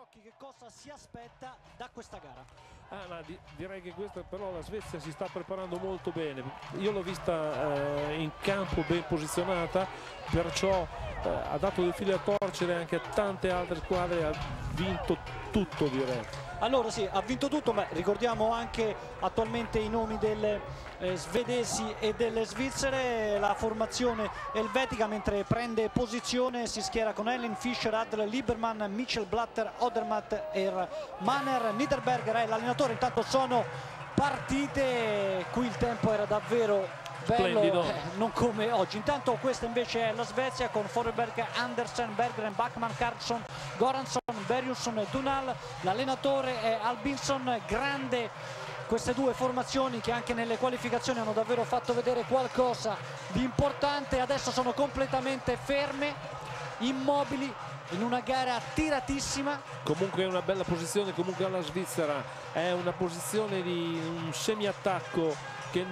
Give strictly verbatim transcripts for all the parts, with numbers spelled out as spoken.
occhi che cosa si aspetta da questa gara. Ah, ma di, direi che questa però la Svezia si sta preparando molto bene. Io l'ho vista eh, in campo ben posizionata, perciò eh, ha dato del filo a torcere anche a tante altre squadre, ha vinto tutto, direi. Allora sì, ha vinto tutto, ma ricordiamo anche attualmente i nomi delle eh, svedesi e delle svizzere. La formazione elvetica, mentre prende posizione, si schiera con Ellen Fischer, Adler, Lieberman, Mitchell, Blatter, Odermatt e Manner. Niederberger è l'allenatore. Intanto sono partite, qui il tempo era davvero bello, eh, non come oggi. Intanto questa invece è la Svezia con Forsberg, Andersen, Berggren, Backman, Karlsson, Goransson, Bergson e Dunal. L'allenatore è Albinson. Grande queste due formazioni che anche nelle qualificazioni hanno davvero fatto vedere qualcosa di importante. Adesso sono completamente ferme, immobili, in una gara tiratissima. Comunque è una bella posizione, comunque alla Svizzera è una posizione di un semi-attacco che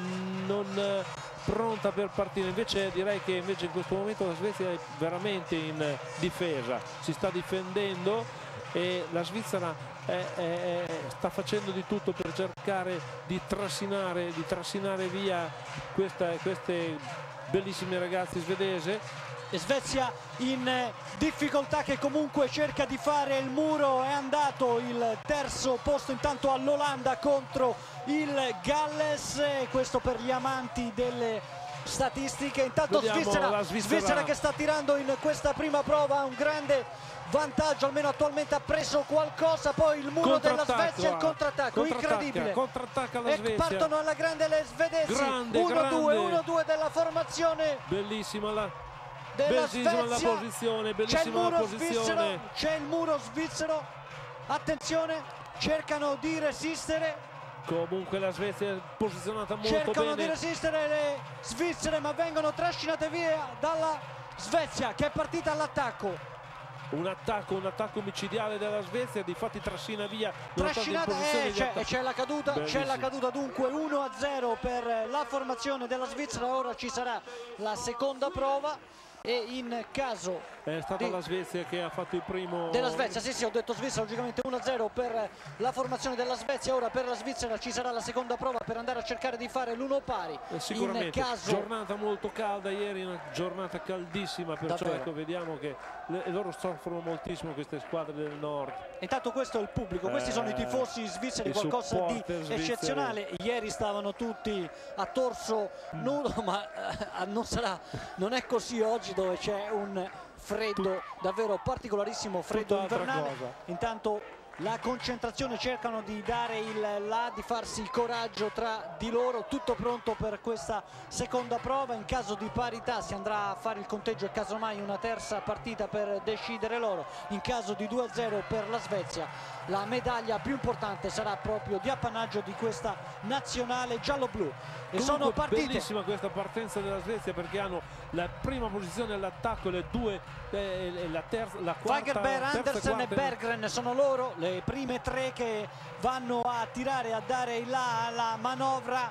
non pronta per partire. Invece direi che invece in questo momento la Svezia è veramente in difesa, si sta difendendo e la Svizzera è, è, è, sta facendo di tutto per cercare di trascinare, di trascinare via questa, queste bellissime ragazze svedesi. Svezia in difficoltà, che comunque cerca di fare il muro. È andato il terzo posto intanto all'Olanda contro il Galles, questo per gli amanti delle statistiche. Intanto Svizzera, la Svizzera. Svizzera che sta tirando in questa prima prova un grande vantaggio, almeno attualmente ha preso qualcosa. Poi il muro della Svezia, il contrattacco incredibile, contrattacca la Svezia, e partono alla grande le svedesi. uno due uno due della formazione, bellissima la della bellissima Svezia. La posizione, bellissima la posizione. C'è il muro svizzero, attenzione, cercano di resistere. Comunque la Svezia è posizionata molto cercano bene. di resistere le svizzere, ma vengono trascinate via dalla Svezia, che è partita all'attacco. Un attacco, un attacco micidiale della Svezia, difatti trascina via. Trascinata, e c'è, c'è la caduta, c'è la caduta dunque uno a zero per la formazione della Svizzera. Ora ci sarà la seconda prova e in caso è stata di... la Svezia che ha fatto il primo della Svezia, sì sì, ho detto Svizzera, logicamente uno a zero per la formazione della Svezia. Ora per la Svizzera ci sarà la seconda prova per andare a cercare di fare l'uno pari. Eh, sicuramente, in caso... giornata molto calda ieri, una giornata caldissima, perciò ecco, vediamo che le, loro soffrono moltissimo queste squadre del nord. Intanto questo è il pubblico, eh, questi sono i tifosi svizzeri, qualcosa di svizzeri. eccezionale. Ieri stavano tutti a torso nudo, ma eh, non sarà, non è così oggi, dove c'è un freddo davvero particolarissimo, freddo invernale. Intanto la concentrazione, cercano di dare il là, di farsi il coraggio tra di loro. Tutto pronto per questa seconda prova. In caso di parità si andrà a fare il conteggio e casomai una terza partita per decidere loro. In caso di due a zero per la Svezia, la medaglia più importante sarà proprio di appannaggio di questa nazionale giallo-blu. E sono partite. Bellissima questa partenza della Svezia, perché hanno la prima posizione all'attacco, le due, eh, la terza, la quarta, Fagerberg, Andersen quarta... e Berggren sono loro le prime tre che vanno a tirare, a dare il là alla manovra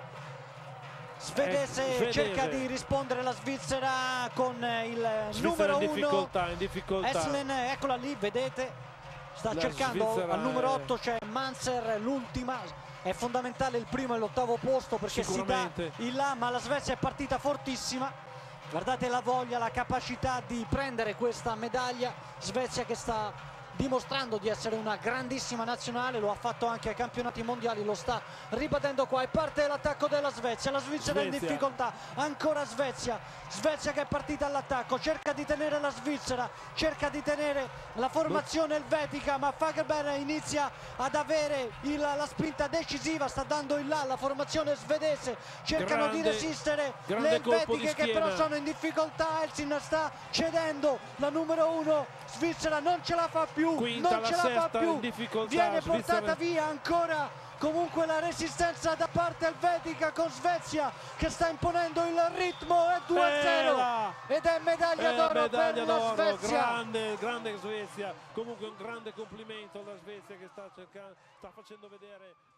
svedese. Eh, svedese. Cerca di rispondere la Svizzera con il Svizzera numero in difficoltà, uno in difficoltà. Eslen, eccola lì, vedete, sta la cercando. Svizzera al numero è... otto c'è Manser, l'ultima. È fondamentale il primo e l'ottavo posto, perché si dà il là, ma la Svezia è partita fortissima. Guardate la voglia, la capacità di prendere questa medaglia. Svezia che sta dimostrando di essere una grandissima nazionale, lo ha fatto anche ai campionati mondiali, lo sta ribadendo qua. E parte l'attacco della Svezia, la Svizzera Svezia. in difficoltà, ancora Svezia, Svezia che è partita all'attacco, cerca di tenere la Svizzera, cerca di tenere la formazione elvetica, ma Fagerberg inizia ad avere il, la spinta decisiva, sta dando il là alla formazione svedese. Cercano grande, di resistere le elvetiche, che però sono in difficoltà. Elsin sta cedendo, la numero uno Svizzera non ce la fa più, Quinta, non ce la, la fa più, viene portata Svizzera. via ancora. Comunque la resistenza da parte elvetica, con Svezia che sta imponendo il ritmo. È due a zero ed è medaglia d'oro per la Svezia. Grande, grande Svezia. Comunque un grande complimento alla Svezia, che sta cercando, sta facendo vedere